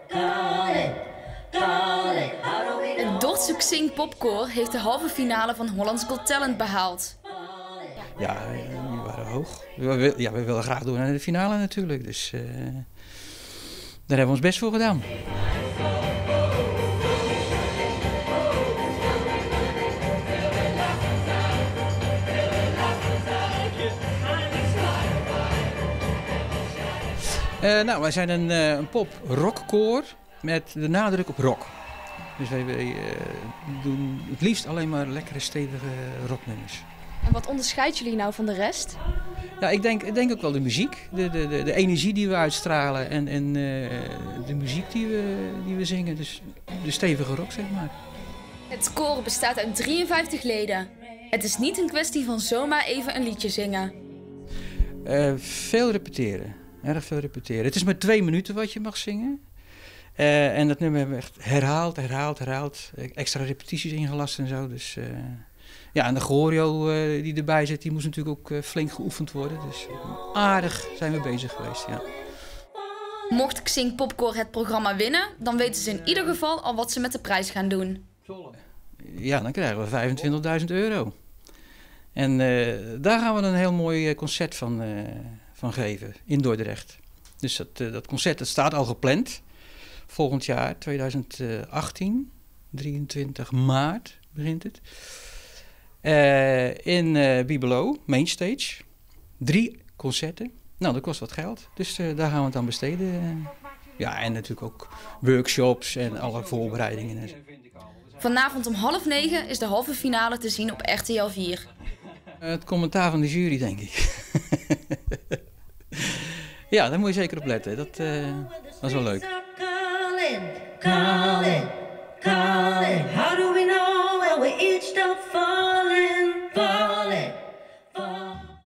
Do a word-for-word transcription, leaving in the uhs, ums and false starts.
Het Dordtse Xing Popkoor heeft de halve finale van Hollands Got Talent behaald. Ja, die waren hoog. We, ja, we willen graag door naar de finale natuurlijk, dus uh, daar hebben we ons best voor gedaan. Uh, nou, wij zijn een, uh, een pop-rockkoor met de nadruk op rock. Dus wij, wij uh, doen het liefst alleen maar lekkere, stevige rocknummers. En wat onderscheidt jullie nou van de rest? Ja, ik denk, ik denk ook wel de muziek, de, de, de, de energie die we uitstralen en, en uh, de muziek die we, die we zingen. Dus de stevige rock, zeg maar. Het koor bestaat uit drieënvijftig leden. Het is niet een kwestie van zomaar even een liedje zingen. Uh, veel repeteren. Erg veel repeteren. Het is maar twee minuten wat je mag zingen. Uh, en dat nummer hebben we echt herhaald, herhaald, herhaald. Extra repetities ingelast en zo. Dus, uh, ja, en de choreo uh, die erbij zit, die moest natuurlijk ook uh, flink geoefend worden. Dus uh, aardig zijn we bezig geweest, ja. Mocht Xing Popkoor het programma winnen, dan weten ze in ieder geval al wat ze met de prijs gaan doen. Ja, dan krijgen we vijfentwintigduizend euro. En uh, daar gaan we een heel mooi concert van... Uh, van geven in Dordrecht. Dus dat, uh, dat concert dat staat al gepland. Volgend jaar, tweeduizend achttien, drieëntwintig maart begint het. Uh, in uh, Bibelo, Mainstage. Drie concerten. Nou, dat kost wat geld. Dus uh, daar gaan we het aan besteden. Ja, en natuurlijk ook workshops en alle voorbereidingen. Vanavond om half negen is de halve finale te zien op R T L vier. Uh, het commentaar van de jury, denk ik. Ja, daar moet je zeker op letten. Dat, uh, dat is wel leuk.